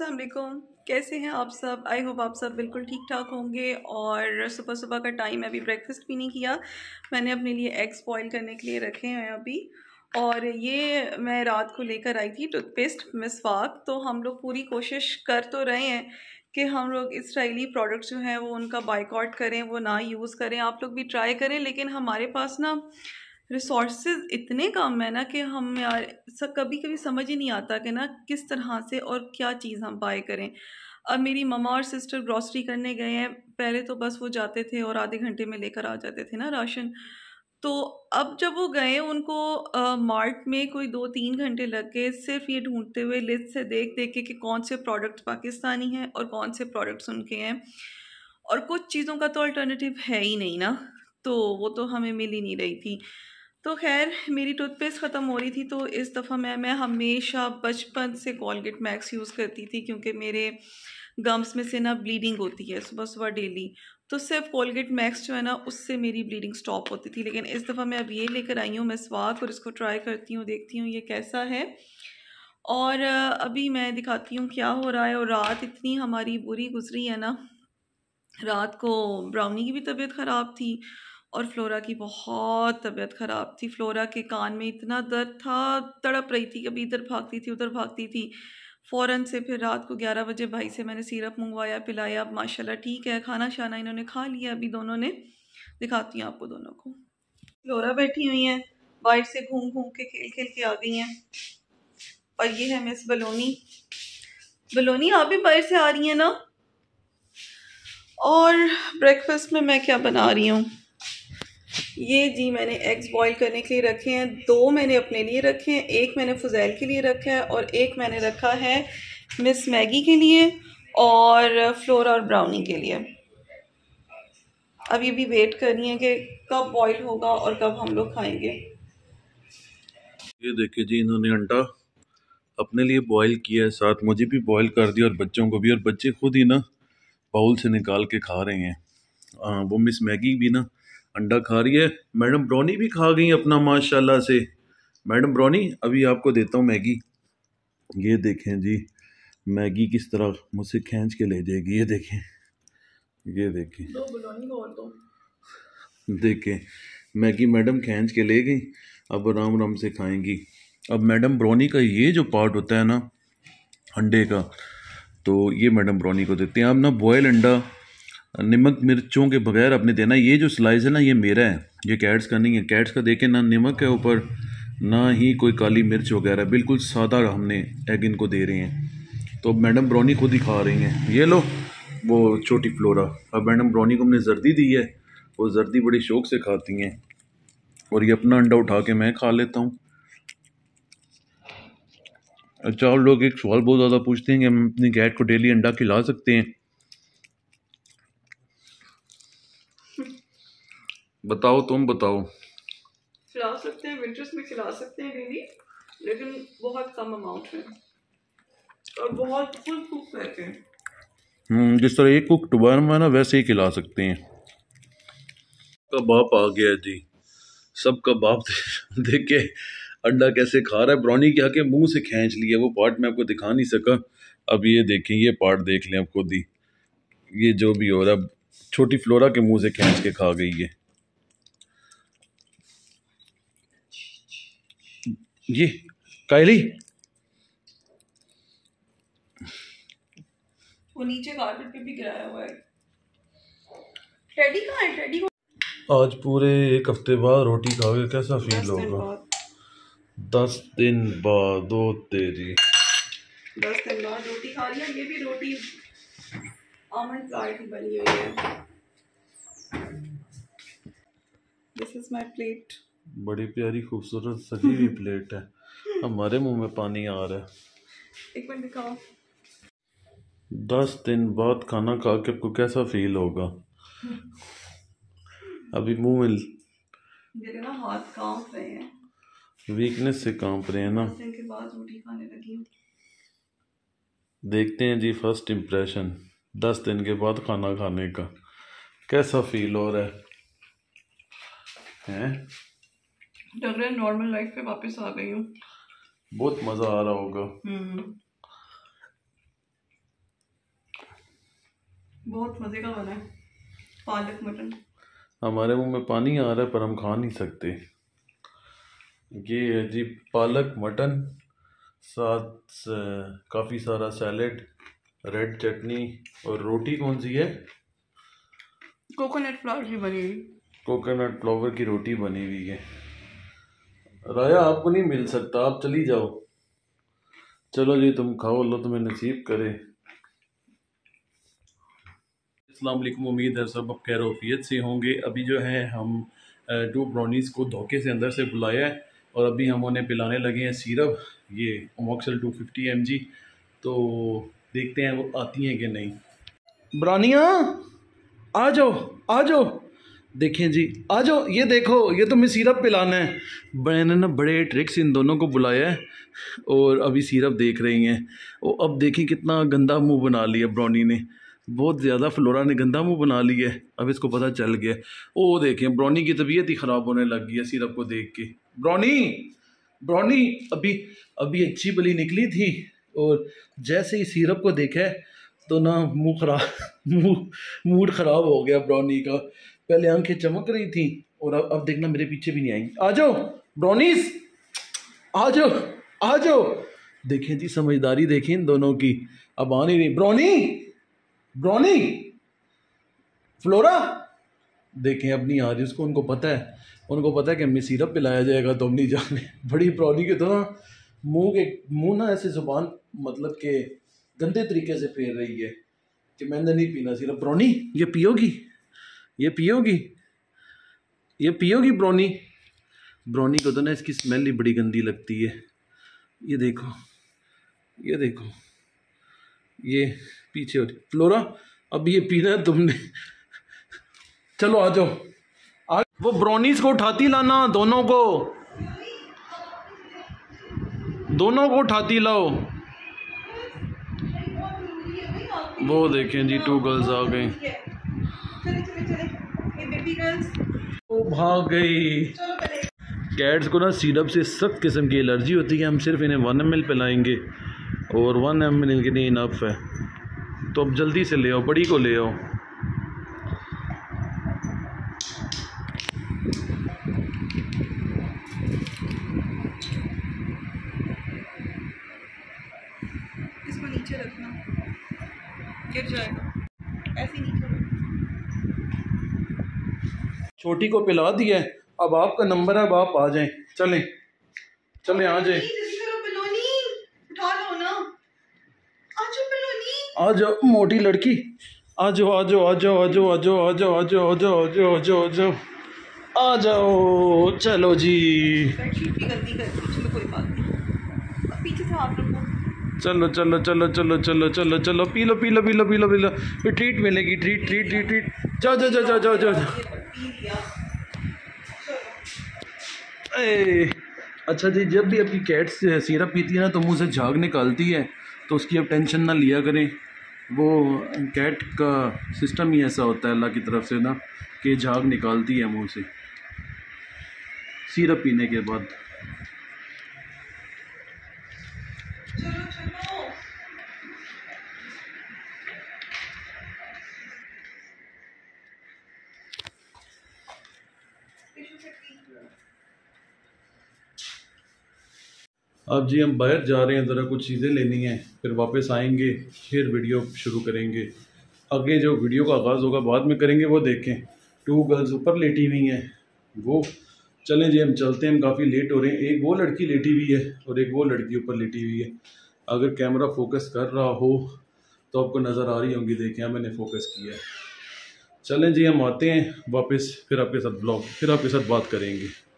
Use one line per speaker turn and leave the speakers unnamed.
अस्सलाम वालेकुम, कैसे हैं आप सब। आई होप आप सब बिल्कुल ठीक ठाक होंगे। और सुबह सुबह का टाइम है, अभी ब्रेकफास्ट भी नहीं किया। मैंने अपने लिए एग्स बॉईल करने के लिए रखे हैं अभी। और ये मैं रात को लेकर आई थी टूथपेस्ट मिसवाक। तो हम लोग पूरी कोशिश कर तो रहे हैं कि हम लोग इसराइली प्रोडक्ट्स जो हैं वो उनका बाइकआउट करें, वो ना यूज़ करें। आप लोग भी ट्राई करें, लेकिन हमारे पास ना रिसोर्सेज इतने कम है ना कि हम यार कभी कभी समझ ही नहीं आता कि ना किस तरह से और क्या चीज़ हम बाय करें। अब मेरी ममा और सिस्टर ग्रॉसरी करने गए हैं। पहले तो बस वो जाते थे और आधे घंटे में लेकर आ जाते थे ना राशन। तो अब जब वो गए उनको मार्ट में कोई 2-3 घंटे लग गए सिर्फ ये ढूंढते हुए, लिस्ट से देख देख के कि कौन से प्रोडक्ट्स पाकिस्तानी हैं और कौन से प्रोडक्ट्स उनके हैं। और कुछ चीज़ों का तो अल्टरनेटिव है ही नहीं ना, तो वो तो हमें मिल ही नहीं रही थी। तो खैर मेरी टूथपेस्ट ख़त्म हो रही थी, तो इस दफ़ा मैं हमेशा बचपन से कोलगेट मैक्स यूज़ करती थी, क्योंकि मेरे गम्स में से ना ब्लीडिंग होती है सुबह सुबह डेली। तो सिर्फ कोलगेट मैक्स जो है ना उससे मेरी ब्लीडिंग स्टॉप होती थी। लेकिन इस दफ़ा मैं अब ये लेकर आई हूँ मिसवाक, और इसको ट्राई करती हूँ, देखती हूँ ये कैसा है। और अभी मैं दिखाती हूँ क्या हो रहा है। और रात इतनी हमारी बुरी गुजरी है ना, रात को ब्राउनी की भी तबीयत ख़राब थी और फ्लोरा की बहुत तबीयत ख़राब थी। फ्लोरा के कान में इतना दर्द था, तड़प रही थी, कभी इधर भागती थी उधर भागती थी। फ़ौरन से फिर रात को 11 बजे भाई से मैंने सिरप मंगवाया, पिलाया। अब माशाल्लाह ठीक है, खाना शाना इन्होंने खा लिया अभी दोनों ने। दिखाती हूँ आपको दोनों को। फ्लोरा बैठी हुई हैं, बाहर से घूम घूम के खेल खेल के आ गई हैं। और ये है मिस बलोनी। बलोनी आप भी बाहर से आ रही हैं ना। और ब्रेकफास्ट में मैं क्या बना रही हूँ, ये जी मैंने एग्स बॉईल करने के लिए रखे हैं। 2 मैंने अपने लिए रखे हैं, एक मैंने फुजैल के लिए रखा है और एक मैंने रखा है मिस मैगी के लिए और फ्लोरा और ब्राउनी के लिए। अब ये भी वेट करनी है कि कब बॉईल होगा और कब हम लोग खाएंगे।
ये देखिए जी, इन्होंने अंडा अपने लिए बॉईल किया है, साथ मुझे भी बॉईल कर दिया और बच्चों को भी। और बच्चे खुद ही ना बाउल से निकाल के खा रहे हैं। वो मिस मैगी भी ना अंडा खा रही है। मैडम ब्राउनी भी खा गई अपना माशाल्लाह से। मैडम ब्राउनी अभी आपको देता हूँ मैगी। ये देखें जी, मैगी किस तरह मुझसे खींच के ले जाएगी। ये देखें, ये देखें, देखें मैगी मैडम खींच के ले गई। अब आराम आराम से खाएंगी। अब मैडम ब्राउनी का ये जो पार्ट होता है ना अंडे का, तो ये मैडम ब्राउनी को देते हैं। अब ना बॉयल अंडा नमक मिर्चों के बगैर आपने देना। ये जो स्लाइस है ना ये मेरा है, ये कैट्स का नहीं है। कैट्स का देखें ना नमक है ऊपर, ना ही कोई काली मिर्च वगैरह, बिल्कुल सादा हमने एग इनको दे रहे हैं। तो मैडम ब्राउनी खुद ही खा रही हैं। ये लो वो छोटी फ्लोरा। अब मैडम ब्राउनी को हमने जर्दी दी है, वो जर्दी बड़ी शौक से खाती हैं। और ये अपना अंडा उठा के मैं खा लेता हूँ। अच्छा, और लोग एक सवाल बहुत ज़्यादा पूछते हैं कि हम अपनी कैट को डेली अंडा खिला सकते हैं। बताओ, तुम बताओ।
खिला सकते हैं, विंटर्स में खिला सकते हैं डेली, लेकिन बहुत कम अमाउंट में और बहुत फुल कुक करके।
जिस तरह एक कुक टुबारा ना वैसे ही खिला सकते हैं। का बाप आ गया जी, सबका बाप देख के अंडा कैसे खा रहा है। ब्राउनी के आके मुंह से खींच लिया, वो पार्ट मैं आपको दिखा नहीं सका। अब ये देखें, ये पार्ट देख लें आप खुद ही। ये जो भी हो रहा है, छोटी फ्लोरा के मुंह से खींच के खा गई है। ये कायली
वो नीचे कारपेट पे भी गिराया हुआ है। टेडी कहाँ है? टेडी को
आज पूरे 1 हफ्ते बाद रोटी खाओगे, कैसा फील होगा? 10 दिन बाद। दो तेरी
10 दिन बाद रोटी खा रही है। ये भी रोटी आमंड फ्लावर की बनी हुई है। This is my plate.
बड़ी प्यारी खूबसूरत सजी हुई प्लेट है। हमारे मुंह में पानी आ रहा है।
एक मिनट दिखाओ।
10 दिन बाद खाना खा के आपको कैसा फील होगा? अभी मुंह में
मेरे ना हाथ कांप रहे हैं,
वीकनेस से कांप रहे हैं ना।
10 दिन के बाद रोटी खाने लगी हूँ।
देखते हैं जी फर्स्ट इम्प्रेशन 10 दिन के बाद खाना खाने का कैसा फील हो रहा है?
लग रहा है नॉर्मल लाइफ पे वापस आ गई हूँ।
बहुत मजा आ रहा होगा।
बहुत मज़े का बना है पालक मटन।
हमारे मुंह में पानी आ रहा है पर हम खा नहीं सकते। ये है जी पालक मटन, साथ काफ़ी सारा सैलेड, रेड चटनी और रोटी कौन सी है?
कोकोनट फ्लावर की बनी हुई।
कोकोनट फ्लावर की रोटी बनी हुई है। राया आपको नहीं मिल सकता, आप चली जाओ। चलो जी तुम खाओ, अल्लाह तुम्हें नसीब करे। अस्सलाम वालेकुम, उम्मीद है सब अब खैर वफियत से होंगे। अभी जो है हम 2 ब्राउनीज़ को धोखे से अंदर से बुलाया है और अभी हम उन्हें पिलाने लगे हैं सिरप, ये अमोक्सल 250 mg। तो देखते हैं वो आती हैं कि नहीं। ब्रानिया आ जाओ आ जाओ, देखें जी आ जाओ, ये देखो ये तुम्हें सिरप पिलाना है। मैंने ना बड़े ट्रिक्स इन दोनों को बुलाया है और अभी सिरप देख रही हैं। वो अब देखें कितना गंदा मुंह बना लिया ब्राउनी ने, बहुत ज़्यादा फ्लोरा ने गंदा मुंह बना लिया है। अब इसको पता चल गया। ओ देखें ब्राउनी की तबीयत ही ख़राब होने लग गई है सिरप को देख के। ब्राउनी ब्राउनी अभी अभी अच्छी भली निकली थी और जैसे ही सिरप को देखा है तो ना मूड ख़राब हो गया ब्राउनी का। पहले आंखें चमक रही थी और अब देखना मेरे पीछे भी नहीं आएंगी। आ जाओ ब्राउनीज, आ जाओ आ जाओ। देखें जी समझदारी देखें इन दोनों की, अब आ नहीं रही। ब्राउनी ब्राउनी फ्लोरा देखें अब नहीं आ रही उसको, उनको पता है कि हमें सिरप पिलाया जाएगा तो हम नहीं जाने। बड़ी ब्राउनी के तो ना मुंह ना ऐसे जुबान मतलब के गंदे तरीके से फेर रही है कि मैंने नहीं पीना सिरप। ब्राउनी ये पियोगी, ये पियोगी, ये पियोगी ब्राउनी? ब्राउनी को तो ना इसकी स्मेल ही बड़ी गंदी लगती है। ये देखो ये देखो, ये पीछे हो रही। फ्लोरा अब ये पीना है तुमने। चलो आ जाओ, वो ब्राउनीज को उठाती लाना, दोनों को उठाती लाओ। वो देखें जी 2 गर्ल्स आ गई, वो भाग गई। कैट्स को ना सिरप से सख्त किस्म की एलर्जी होती है। हम सिर्फ इन्हें 1 ml पिलाएंगे और 1 ml के लिए इनफ है। तो अब जल्दी से ले आओ, बड़ी को ले आओ।
इसको नीचे रखना, गिर जाएगा, ऐसे नीचे रखना।
छोटी को पिला दिया है, अब आपका नंबर है, अब आप आ जाएं। चलें चलें आ जाएं। आ जाओ मोटी लड़की, आ जाओ आ जाओ आ जाओ आ जाओ आ जाओ आ जाओ आ जाओ आ जाओ आ जाओ आ जाओ आ जाओ आ जाओ। चलो जी
चलो कोई बात नहीं, पीछे से हाथ रखो।
चलो चलो चलो चलो चलो चलो चलो, पी लो पी लो पी लो पी लो पी लो, फिर ट्रीट मिलेगी, ट्रीट ट्रीट ट्रीट ट्रीट। जाओ जाओ जाओ जाओ जाओ जाओ। अच्छा जी, जब भी आपकी कैट सिरप पीती है ना तो मुंह से झाग निकालती है, तो उसकी अब टेंशन ना लिया करें। वो कैट का सिस्टम ही ऐसा होता है अल्लाह की तरफ से ना कि झाग निकालती है मुंह से सिरप पीने के बाद। अब जी हम बाहर जा रहे हैं, ज़रा कुछ चीज़ें लेनी हैं, फिर वापस आएंगे, फिर वीडियो शुरू करेंगे। आगे जो वीडियो का आगाज़ होगा बाद में करेंगे, वो देखें। 2 गर्ल्स ऊपर लेटी हुई हैं, वो चलें जी हम चलते हैं, हम काफ़ी लेट हो रहे हैं। एक वो लड़की लेटी हुई है और एक वो लड़की ऊपर लेटी हुई है। अगर कैमरा फोकस कर रहा हो तो आपको नज़र आ रही होंगी, देखें मैंने फोकस किया है। चलें जी हम आते हैं वापस, फिर आपके साथ ब्लॉग, फिर आपके साथ बात करेंगे।